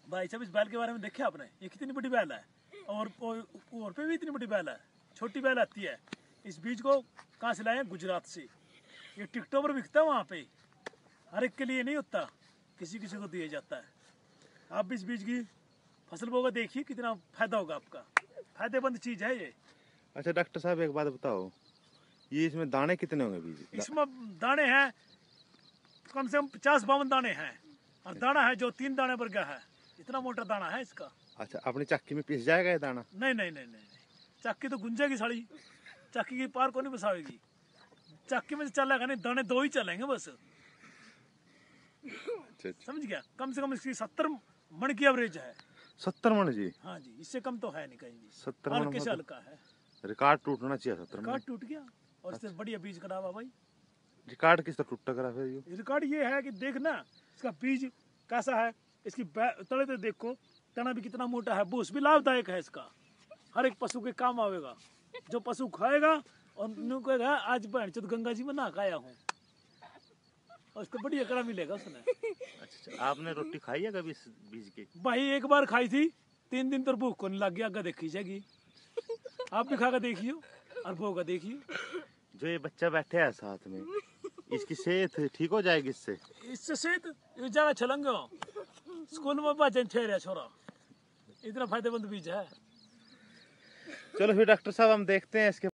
भाई साहब इस बैल के बारे में देखे आपने, ये कितनी बड़ी बैल है और पे भी इतनी बड़ी बैल है। छोटी बैल आती है। इस बीज को कहाँ से लाए हैं? गुजरात से। ये टिकटों पर बिकता है, वहाँ पे हर एक के लिए नहीं होता, किसी किसी को दिया जाता है। आप भी इस बीज की फसल बोगा, देखिए कितना फायदा होगा आपका। फायदेमंद चीज है ये। अच्छा डॉक्टर साहब एक बात बताओ, ये इसमें दाने कितने होंगे बीज? इसमें दाने हैं कम से कम 50-52 दाने हैं, और दाना है जो 3 दाने पर गया है, इतना मोटा दाना है इसका। अच्छा अपनी चक्की में पिस जाएगा ये दाना? नहीं नहीं नहीं नहीं, चक्की तो गुंजेगी साड़ी, चक्की की पार को नहीं बसाएगी। चक्की में चलेगा नहीं, दाने 2 ही चलेंगे बस। अच्छा। समझ गया? कम से कम इसकी 70 मन की एवरेज है। 70 मन जी? हाँ जी, इससे कम तो है नहीं कहीं भी। 70 मन हल्के से हल्का है। रिकॉर्ड टूटना चाहिए 70 मन। रिकॉर्ड टूट गया और इससे बढ़िया बीज करा हुआ भाई। रिकॉर्ड किस तरह टूटा करा फिर? ये रिकॉर्ड ये है कि देखना इसका बीज कैसा है, इसकी तले तो देखो, तना भी कितना मोटा है, बूस भी लाभदायक है इसका, हर एक पशु के काम आवेगा। जो पशु खाएगा और कहेगा आज बहन चोद गंगा जी में नहा खाया हूँ, और उसको बढ़िया कड़ा मिलेगा उसने। अच्छा आपने रोटी खाई है कभी इस बीज की? भाई एक बार खाई थी, 3 दिन तो भूख को नहीं लग गया, आगे देखी जाएगी। आप भी खा कर देखियो और भूख देखियो। जो ये बच्चा बैठे है साथ में, इसकी सेहत ठीक हो जाएगी इससे? इससे सेहत जगह छलंगे स्कूल में भजन ठहरा छोरा, इतना फायदेमंद बीज है। चलो फिर डॉक्टर साहब हम देखते हैं इसके